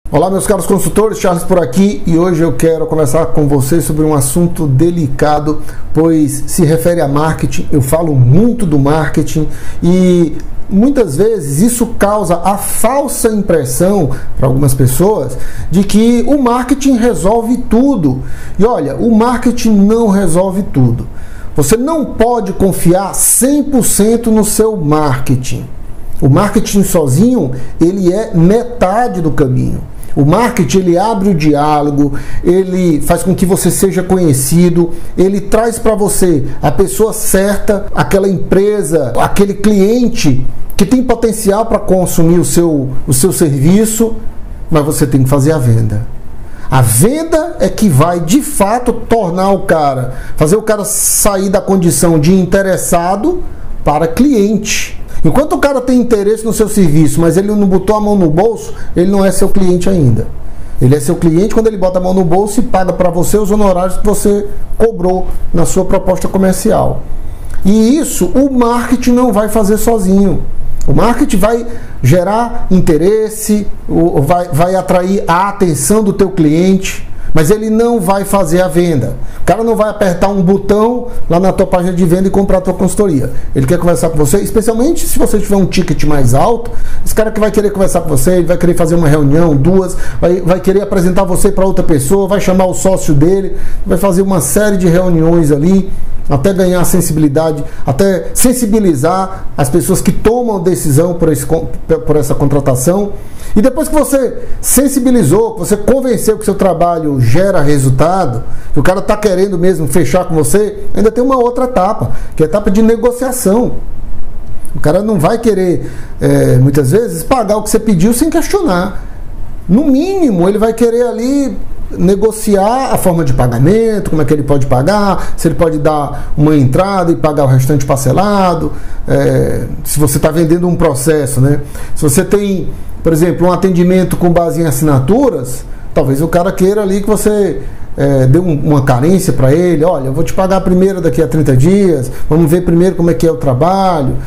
Olá, meus caros consultores, Charles por aqui, e hoje eu quero conversar com vocês sobre um assunto delicado, pois se refere a marketing. Eu falo muito do marketing e muitas vezes isso causa a falsa impressão para algumas pessoas de que o marketing resolve tudo. E olha, o marketing não resolve tudo. Você não pode confiar 100% no seu marketing. O marketing sozinho, ele é metade do caminho. O marketing, ele abre o diálogo, ele faz com que você seja conhecido, ele traz para você a pessoa certa, aquela empresa, aquele cliente que tem potencial para consumir o seu serviço, mas você tem que fazer a venda. A venda é que vai, de fato, tornar o cara, fazer o cara sair da condição de interessado para cliente. Enquanto o cara tem interesse no seu serviço, mas ele não botou a mão no bolso, ele não é seu cliente ainda. Ele é seu cliente quando ele bota a mão no bolso e paga para você os honorários que você cobrou na sua proposta comercial. E isso o marketing não vai fazer sozinho. O marketing vai gerar interesse, vai atrair a atenção do teu cliente, mas ele não vai fazer a venda. O cara não vai apertar um botão lá na tua página de venda e comprar a tua consultoria. Ele quer conversar com você, especialmente se você tiver um ticket mais alto. Esse cara que vai querer conversar com você, ele vai querer fazer uma reunião, duas, vai querer apresentar você para outra pessoa, vai chamar o sócio dele, vai fazer uma série de reuniões ali, até ganhar sensibilidade, até sensibilizar as pessoas que tomam decisão por essa contratação. E depois que você sensibilizou, que você convenceu que seu trabalho gera resultado, que o cara está querendo mesmo fechar com você, ainda tem uma outra etapa, que é a etapa de negociação. O cara não vai querer, muitas vezes, pagar o que você pediu sem questionar. No mínimo, ele vai querer ali negociar a forma de pagamento, como é que ele pode pagar, se ele pode dar uma entrada e pagar o restante parcelado, se você está vendendo um processo, né? Se você tem, por exemplo, um atendimento com base em assinaturas, talvez o cara queira ali que você dê uma carência para ele. Olha, eu vou te pagar primeiro daqui a 30 dias, vamos ver primeiro como é que é o trabalho.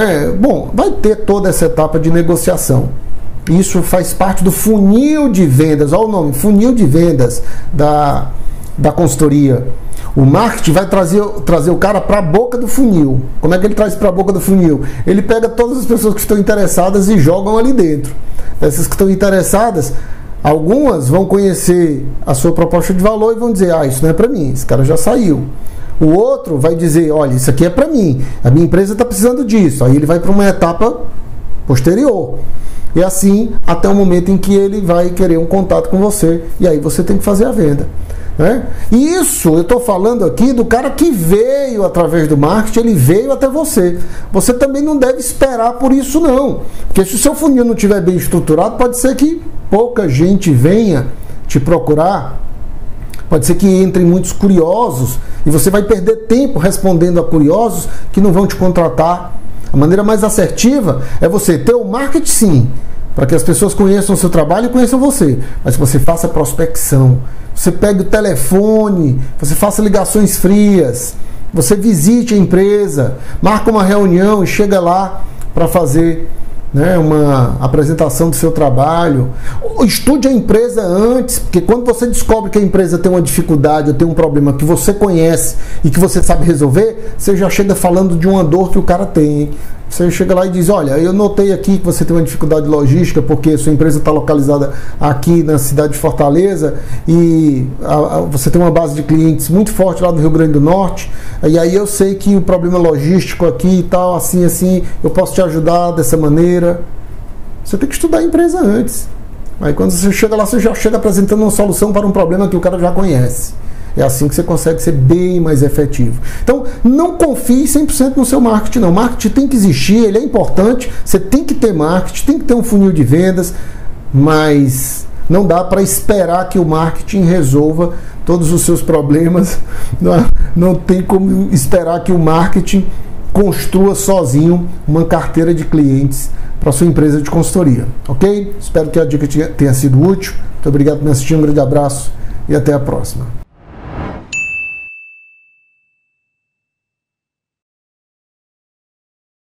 Bom, vai ter toda essa etapa de negociação. Isso faz parte do funil de vendas, olha o nome, funil de vendas da consultoria. O marketing vai trazer o cara para a boca do funil. Como é que ele traz para a boca do funil? Ele pega todas as pessoas que estão interessadas e jogam ali dentro. Essas que estão interessadas, algumas vão conhecer a sua proposta de valor e vão dizer: ah, isso não é para mim, esse cara já saiu. O outro vai dizer: olha, isso aqui é para mim, a minha empresa está precisando disso. Aí ele vai para uma etapa posterior. E assim, até o momento em que ele vai querer um contato com você, e aí você tem que fazer a venda, né? E isso, eu estou falando aqui do cara que veio através do marketing, ele veio até você. Você também não deve esperar por isso não, porque se o seu funil não estiver bem estruturado, pode ser que pouca gente venha te procurar, pode ser que entrem muitos curiosos, e você vai perder tempo respondendo a curiosos que não vão te contratar. A maneira mais assertiva é você ter o marketing, sim, para que as pessoas conheçam o seu trabalho e conheçam você, mas que você faça prospecção, você pegue o telefone, você faça ligações frias, você visite a empresa, marca uma reunião e chega lá para fazer, né, uma apresentação do seu trabalho. Estude a empresa antes, porque quando você descobre que a empresa tem uma dificuldade ou tem um problema que você conhece e que você sabe resolver, você já chega falando de uma dor que o cara tem. Você chega lá e diz: olha, eu notei aqui que você tem uma dificuldade logística porque sua empresa está localizada aqui na cidade de Fortaleza e você tem uma base de clientes muito forte lá no Rio Grande do Norte, e aí eu sei que o problema logístico aqui e tal, assim, eu posso te ajudar dessa maneira. Você tem que estudar a empresa antes. Aí quando você chega lá, você já chega apresentando uma solução para um problema que o cara já conhece. É assim que você consegue ser bem mais efetivo. Então, não confie 100% no seu marketing, não. O marketing tem que existir, ele é importante, você tem que ter marketing, tem que ter um funil de vendas, mas não dá para esperar que o marketing resolva todos os seus problemas. Não tem como esperar que o marketing construa sozinho uma carteira de clientes para sua empresa de consultoria. Ok? Espero que a dica tenha sido útil. Muito obrigado por me assistir, um grande abraço e até a próxima.